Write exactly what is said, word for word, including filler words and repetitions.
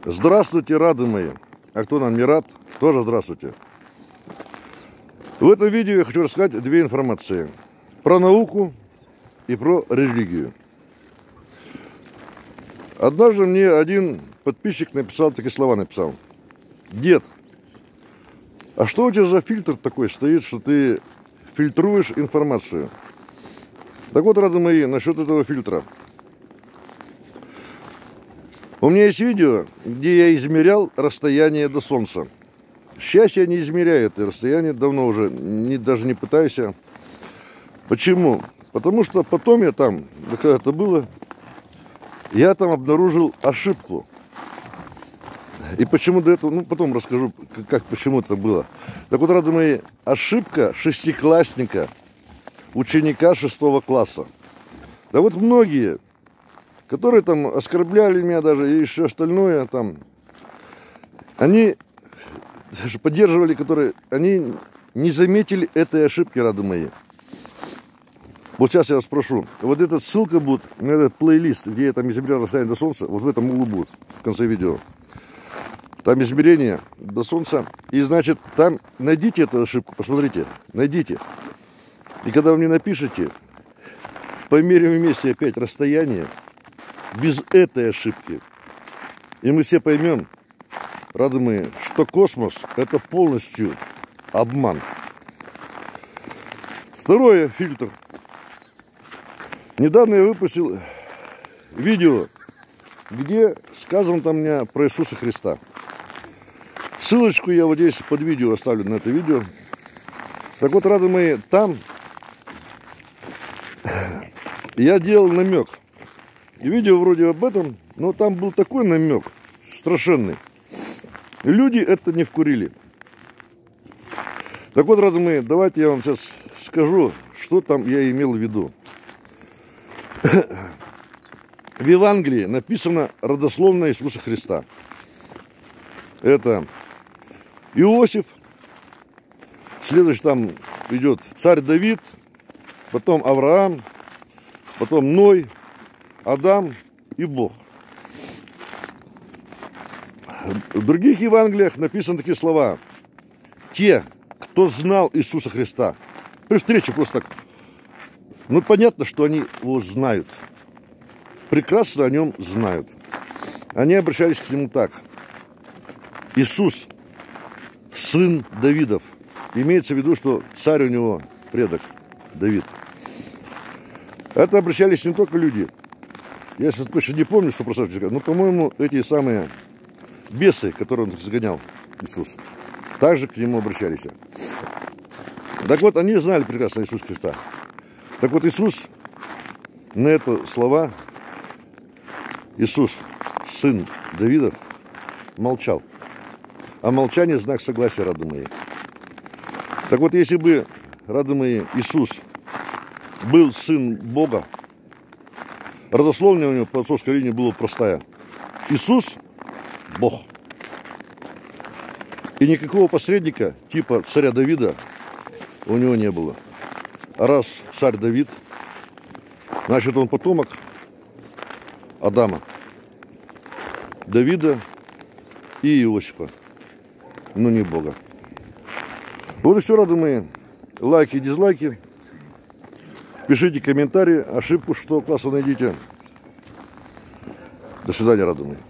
Здравствуйте, рады мои. А кто нам не рад, тоже здравствуйте. В этом видео я хочу рассказать две информации. Про науку и про религию. Однажды мне один подписчик написал, такие слова написал. Дед, а что у тебя за фильтр такой стоит, что ты фильтруешь информацию? Так вот, рады мои, насчет этого фильтра. У меня есть видео, где я измерял расстояние до Солнца. Сейчас я не измеряю это расстояние, давно уже, не, даже не пытаюсь. Почему? Потому что потом я там, когда это было, я там обнаружил ошибку. И почему до этого, ну потом расскажу, как, почему это было. Так вот, рады мои, ошибка шестиклассника, ученика шестого класса. Да вот многие, которые там оскорбляли меня даже и все остальное там, они даже поддерживали, которые, они не заметили этой ошибки, рады мои. Вот сейчас я вас спрошу, вот эта ссылка будет на этот плейлист, где я там измерял расстояние до Солнца, вот в этом углу будет, в конце видео. Там измерение до Солнца, и значит, там найдите эту ошибку, посмотрите, найдите. И когда вы мне напишите, померим вместе опять расстояние, без этой ошибки. И мы все поймем, рады мои, что космос это полностью обман. Второе, фильтр. Недавно я выпустил видео, где сказано там мне про Иисуса Христа. Ссылочку я вот здесь под видео оставлю на это видео. Так вот, рады мои, там я делал намек. И видео вроде об этом, но там был такой намек страшенный. Люди это не вкурили. Так вот, рады мои, давайте я вам сейчас скажу, что там я имел в виду. В Евангелии написано родословная Иисуса Христа. Это Иосиф, следующий там идет царь Давид, потом Авраам, потом Ной, Адам и Бог. В других Евангелиях написаны такие слова. Те, кто знал Иисуса Христа. При встрече просто так. Ну, понятно, что они его знают. Прекрасно о нем знают. Они обращались к нему так. Иисус, сын Давидов. Имеется в виду, что царь у него предок Давид. Это обращались не только люди. Я сейчас точно не помню, что просто, но, по-моему, эти самые бесы, которые он загонял, Иисус, также к нему обращались. Так вот, они знали прекрасно Иисуса Христа. Так вот, Иисус на это слова, Иисус, сын Давидов, молчал. А молчание – знак согласия, рады мои. Так вот, если бы, рады мои, Иисус был сын Бога, родословная у него по отцовской линии была простая. Иисус – Бог. И никакого посредника типа царя Давида у него не было. А раз царь Давид, значит он потомок Адама, Давида и Иосифа, но не Бога. Вот и все, рады мои. Лайки, дизлайки. Пишите комментарии, ошибку, что класса найдите. До свидания, рады мои.